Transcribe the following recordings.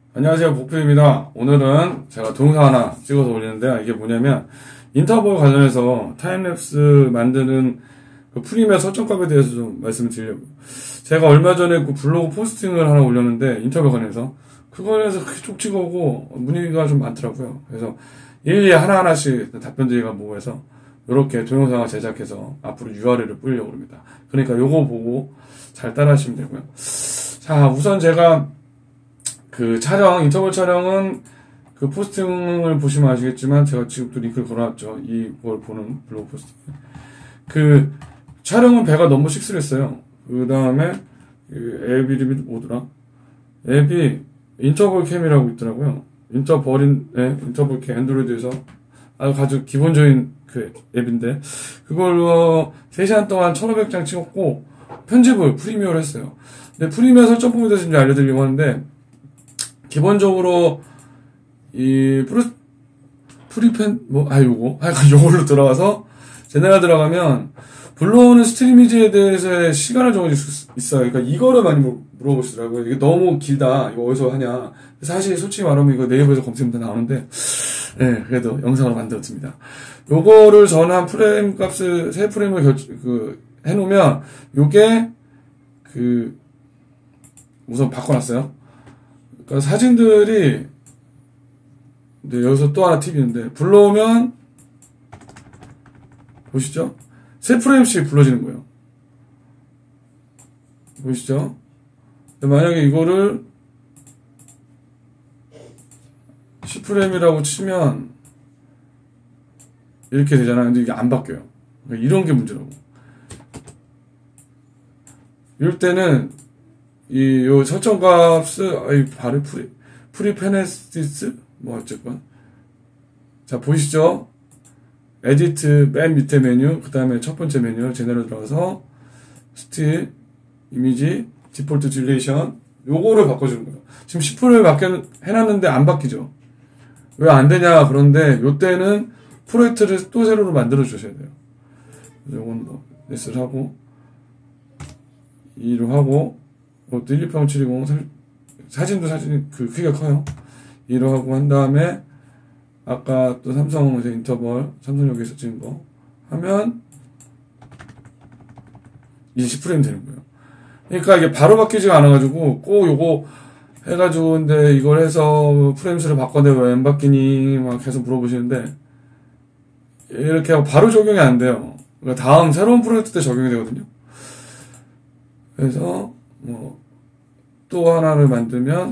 안녕하세요, 복필입니다. 오늘은 제가 동영상 하나 찍어서 올리는데요. 이게 뭐냐면 인터벌 관련해서 타임랩스 만드는 그 프리미어 설정값에 대해서 좀 말씀을 드리려고요. 제가 얼마 전에 그 블로그 포스팅을 하나 올렸는데 인터벌 관련해서 그거에서 그렇게 쪽 찍어오고 문의가 좀 많더라고요. 그래서 일일이 하나하나씩 답변드리기가 뭐해서 이렇게 동영상을 제작해서 앞으로 URL을 뿌리려고 합니다. 그러니까 요거 보고 잘 따라하시면 되고요. 자, 우선 제가 그 촬영, 인터벌 촬영은 그 포스팅을 보시면 아시겠지만 제가 지금 또 링크를 걸어놨죠. 이걸 보는 블로그 포스팅. 그 촬영은 배가 너무 식스했어요. 그 다음에 앱 이름이 뭐더라? 앱이 인터벌 캠이라고 있더라고요. 인터벌 캠 안드로이드에서 아주 기본적인 그 앱인데 그걸로 3시간 동안 1500장 찍었고 편집을 프리미어로 했어요. 근데 프리미어 설정법에 대해서 이제 알려드리려고 하는데 기본적으로 이 요걸로 들어가서 제네럴 들어가면 불러오는 스트리미지에 대해서 시간을 정해줄 수 있어요. 그러니까 이거를 많이 물어보시더라고요. 이게 너무 길다. 이거 어디서 하냐. 사실 솔직히 말하면 이거 네이버에서 검색하면 다 나오는데 네, 그래도 영상으로 만들었습니다. 요거를 저는 한 프레임 값을 3프레임을 해놓으면 요게 우선 바꿔놨어요. 그러니까 사진들이 여기서 또 하나 팁이 있는데 불러오면 보시죠? 3프레임씩 불러지는 거예요. 보시죠? 만약에 이거를 10프레임이라고 치면 이렇게 되잖아요. 근데 이게 안 바뀌어요. 그러니까 이런 게 문제라고. 이럴 때는 요 설정값을 바로 프리페네시스 어쨌건 자 보이시죠? 에디트 맨 밑에 메뉴 그 다음에 첫 번째 메뉴 제네럴 들어가서 스틸 이미지 디폴트 듀레이션 요거를 바꿔주는 거예요. 지금 10%를 해놨는데 안 바뀌죠. 왜 안 되냐 그런데 요때는 프로젝트를 또 새로 만들어 주셔야 돼요. 요건 S를 하고 2로 하고 12870 사진도 크기가 커요. 2로 하고 한 다음에 아까 또 삼성 인터벌 삼성역에서 찍은 거 하면 이제 10프레임 되는 거예요. 그러니까 이게 바로 바뀌지가 않아가지고 꼭 요거 해가지고 근데 이걸 해서 프레임 수를 바꿔내 왜 안 바뀌니 막 계속 물어보시는데 이렇게 하고 바로 적용이 안 돼요. 그러니까 다음 새로운 프로젝트 때 적용이 되거든요. 그래서 또 하나를 만들면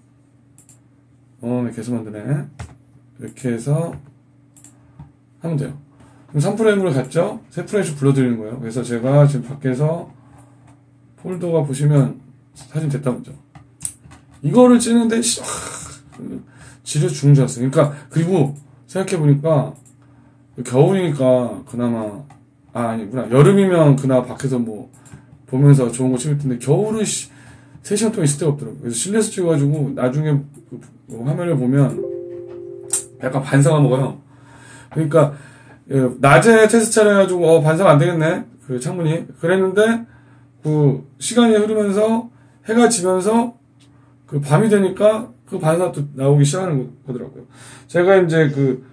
계속 만드네. 이렇게 해서 하면 돼요. 그럼 3프레임으로 갔죠? 3프레임씩 불러드리는 거예요. 그래서 제가 지금 밖에서 폴더가 보시면 사진 됐다 보죠. 이거를 찍는데 지려 죽는 줄 알았어요. 그러니까 그리고 생각해보니까 겨울이니까 그나마 아니구나 여름이면 그나마 밖에서 보면서 좋은 거 찍을 텐데 겨울은 3시간 동안 있을 데가 없더라고요. 그래서 실내에서 찍어가지고 나중에 화면을 보면 약간 반사가 먹어요. 그러니까 낮에 테스트 촬영해가지고 반사가 안 되겠네 그 창문이 그랬는데 그 시간이 흐르면서 해가 지면서 그 밤이 되니까 그 반사가 또 나오기 시작하는 거더라고요. 제가 이제 그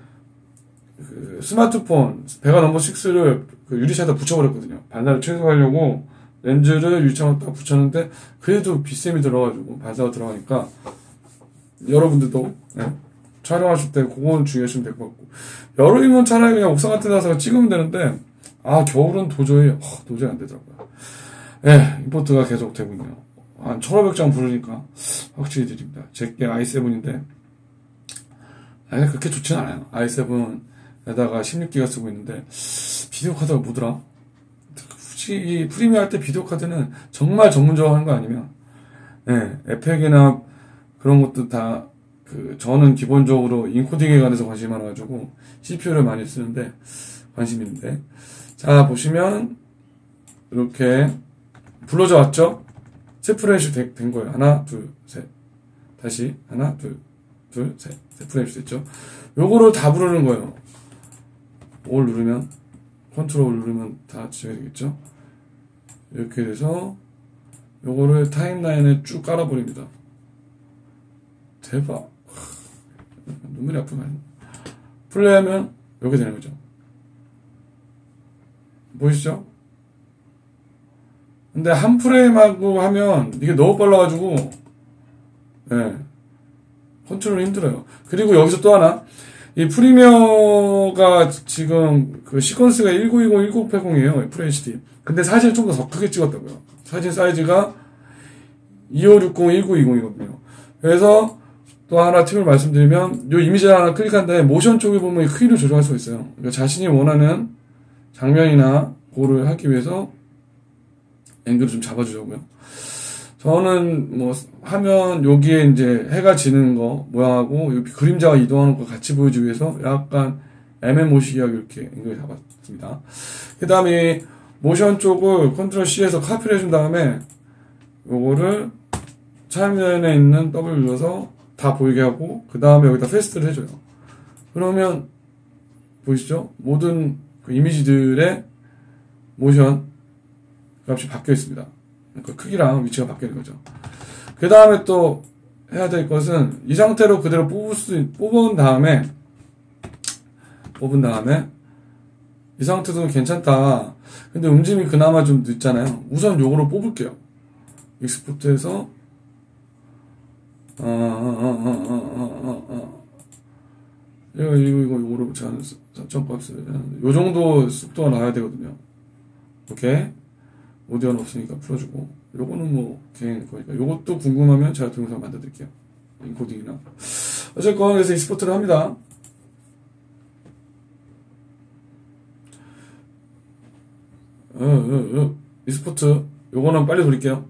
스마트폰 배가 넘버 6를 유리샷에다 붙여버렸거든요. 반사를 최소화하려고 렌즈를 유리창에 딱 붙였는데 그래도 빛샘이 들어가지고 반사가 들어가니까 여러분들도 촬영하실 때 그건 주의하시면 될 것 같고 여름이면 차라리 그냥 옥상 같은 데서 찍으면 되는데 겨울은 도저히 안 되더라고요. 임포트가 계속 되고 있네요. 한 1500장 부르니까 확실히 드립니다. 제게 i7인데 그렇게 좋진 않아요. i7에다가 16기가 쓰고 있는데 비디오 카드가 뭐더라? 굳이 이 프리미어 할 때 비디오 카드는 정말 전문적으로 하는 거 아니면 에펙이나 그런 것도 다 저는 기본적으로 인코딩에 관해서 관심이 많아가지고 CPU를 많이 쓰는데 관심이 있는데 자 보시면 이렇게 불러져 왔죠? 3프레임씩 된 거예요. 하나 둘 셋 다시 하나 둘 셋 3프레임씩 됐죠? 요거를 다 부르는 거예요. 올 누르면 컨트롤 누르면 다 지워야 되겠죠? 이렇게 돼서 요거를 타임라인에 쭉 깔아버립니다. 대박. 눈물이 아프네. 플레이하면 이렇게 되는 거죠. 보이시죠? 근데 한 프레임하고 하면 이게 너무 빨라가지고 예, 컨트롤이 힘들어요. 그리고 여기서 또 하나, 이 프리미어가 지금 그 시퀀스가 1920, 1980이에요. FHD. 근데 사실 좀 더 크게 찍었다고요. 사진 사이즈가 2560, 1920이거든요. 그래서 또 하나 팁을 말씀드리면, 요 이미지를 하나 클릭한 다음에 모션 쪽에 보면 크기를 조정할 수가 있어요. 그러니까 자신이 원하는 장면이나 그거를 하기 위해서 앵글을 좀 잡아주자고요. 저는 뭐 하면 여기에 이제 해가 지는 거 모양하고 여기 그림자가 이동하는 거 같이 보여주기 위해서 약간 MMO식하게 이렇게 앵글을 잡았습니다. 그 다음에 모션 쪽을 컨트롤 C에서 카피를 해준 다음에 요거를 차면에 있는 W 눌러서 다 보이게 하고 그 다음에 여기다 페스트를 해줘요. 그러면 보이시죠? 모든 그 이미지들의 모션 값이 바뀌어 있습니다. 그러니까 크기랑 위치가 바뀌는 거죠. 그 다음에 또 해야 될 것은 이 상태로 그대로 뽑은 다음에 이 상태도 괜찮다. 근데 움직임이 그나마 좀 늦잖아요. 우선 요거로 뽑을게요. 익스포트해서 요거로 제한 설정값을 요 정도 속도가 나와야 되거든요. 오케이. 오디오는 없으니까 풀어주고, 요거는 뭐 개인 거니까 요것도 궁금하면 제가 동영상 만들어 드릴게요. 인코딩이나 어쨌건 그래서 익스포트를 합니다. 익스포트 요거는 빨리 돌릴게요.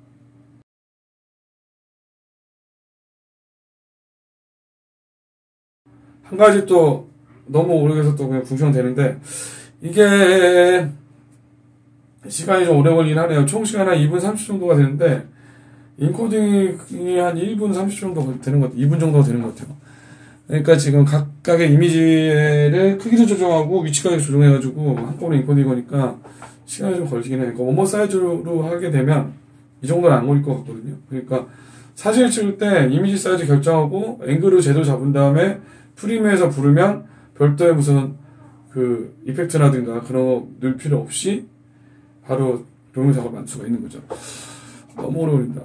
한 가지 또 너무 오래돼서 또 그냥 궁시렁되는데, 이게 시간이 좀 오래 걸리긴 하네요. 총 시간 한 2분 30 정도가 되는데 인코딩이 한 1분 30 정도 되는 것 같아요. 2분 정도가 되는 것 같아요. 그러니까 지금 각각의 이미지를 크기도 조정하고 위치까지 조정해가지고 한꺼번에 인코딩 거니까 시간이 좀 걸리긴 해요. 그러니까 원본 사이즈로 하게 되면 이 정도는 안 걸릴 것 같거든요. 그러니까 사진을 찍을 때 이미지 사이즈 결정하고 앵글을 제대로 잡은 다음에 프리미어에서 부르면 별도의 무슨 그 이펙트라든가 그런 거 넣을 필요 없이 바로 동영상을 만들 수가 있는 거죠. 너무 오래 걸린다.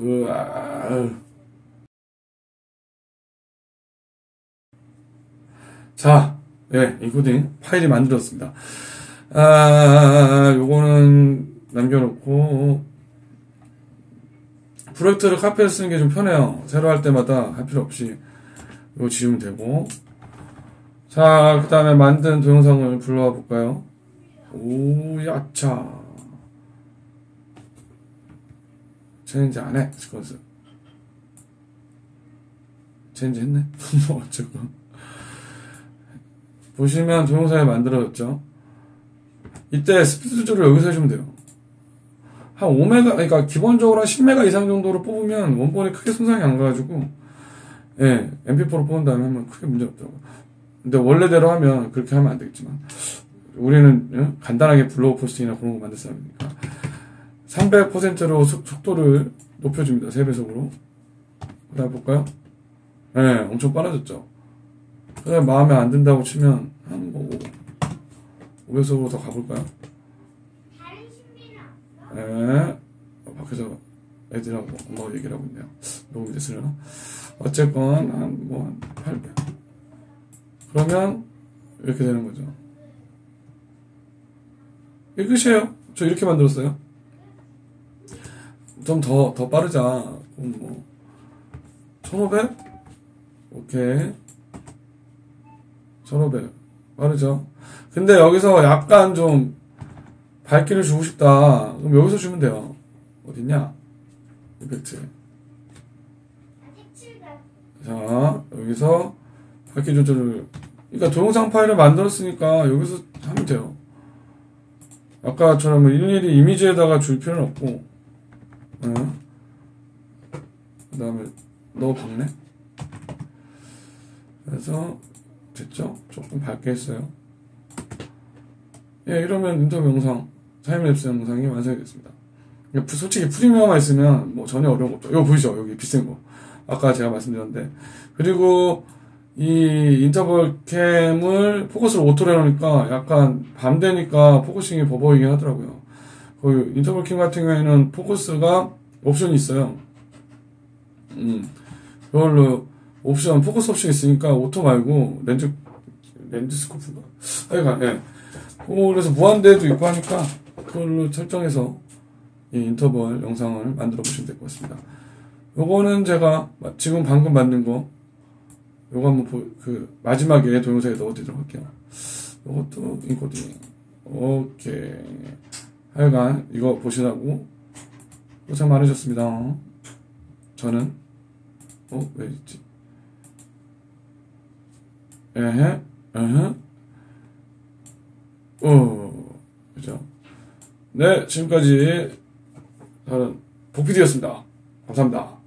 자, 예, 인코딩 파일이 만들었습니다. 요거는 남겨놓고 프로젝트를 카피해서 쓰는 게 좀 편해요. 새로 할 때마다 할 필요 없이 이거 지우면 되고. 자, 그 다음에 만든 동영상을 불러와 볼까요? 오, 야차. 체인지 안 해, 스쿼트. 체인지 했네? 뭐, 어쨌건. 보시면 동영상이 만들어졌죠? 이때 스피드 조절을 여기서 해주면 돼요. 한 5메가, 그러니까 기본적으로 한 10메가 이상 정도로 뽑으면 원본이 크게 손상이 안 가가지고, 예, MP4로 뽑은 다음에 하면 크게 문제 없더라고요. 근데 원래대로 하면 그렇게 하면 안 되겠지만, 우리는 간단하게 블로그 포스팅이나 그런 거 만들 사람이니까 300%로 속도를 높여줍니다. 3배속으로. 그 다음 볼까요? 네, 엄청 빨라졌죠. 그 다음 마음에 안 든다고 치면 한 5배속으로 더 가볼까요? 네, 밖에서 애들하고 엄마가 얘기를 하고 있네요. 너무 늦으려나? 어쨌건 한 800. 그러면 이렇게 되는 거죠. 이게 끝이에요. 저 이렇게 만들었어요. 좀 더 빠르자. 그럼 뭐 1500? 오케이. 1500 빠르죠. 근데 여기서 약간 좀 밝기를 주고 싶다. 그럼 여기서 주면 돼요. 어딨냐? 이펙트. 자, 여기서 밝기 조절을, 그러니까 동영상 파일을 만들었으니까 여기서 하면 돼요. 아까처럼 일일이 이미지에다가 줄 필요는 없고, 그 다음에 너무 밝네. 그래서 됐죠? 조금 밝게 했어요. 예, 이러면 인터뷰 영상, 타임랩스 영상이 완성이 됐습니다. 솔직히 프리미어만 있으면 뭐 전혀 어려운 거 없죠. 이거 보이죠? 여기 비싼 거. 아까 제가 말씀드렸는데. 그리고 이 인터벌 캠을 포커스를 오토로 해놓으니까 약간 밤 되니까 포커싱이 버벅이긴 하더라고요. 그 인터벌 캠 같은 경우에는 포커스가 옵션이 있어요. 그걸로 포커스 옵션이 있으니까 오토 말고 렌즈 스코프가. 하여간, 예. 그래서 무한대도 있고 하니까 그걸로 설정해서 이 인터벌 영상을 만들어 보시면 될 것 같습니다. 요거는 제가 지금 방금 만든 거, 요거 한번 마지막에 동영상에 넣어드리도록 할게요. 요것도 인코딩. 오케이. 하여간, 이거 보시라고 고생 많으셨습니다. 저는, 왜 있지? 그죠? 네, 지금까지 저는 복PD였습니다. 감사합니다.